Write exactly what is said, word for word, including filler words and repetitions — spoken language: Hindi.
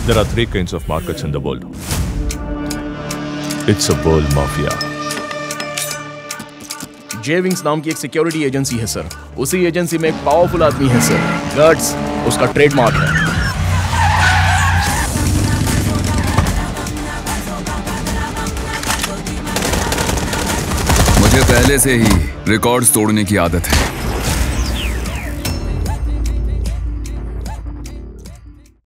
There are three kinds of markets in the world. It's a world mafia. जेविंग्स नाम की एक सिक्योरिटी एजेंसी है सर। उसी एजेंसी में एक पावरफुल आदमी है सर, गट्स उसका ट्रेडमार्क है। मुझे पहले से ही रिकॉर्ड्स तोड़ने की आदत है।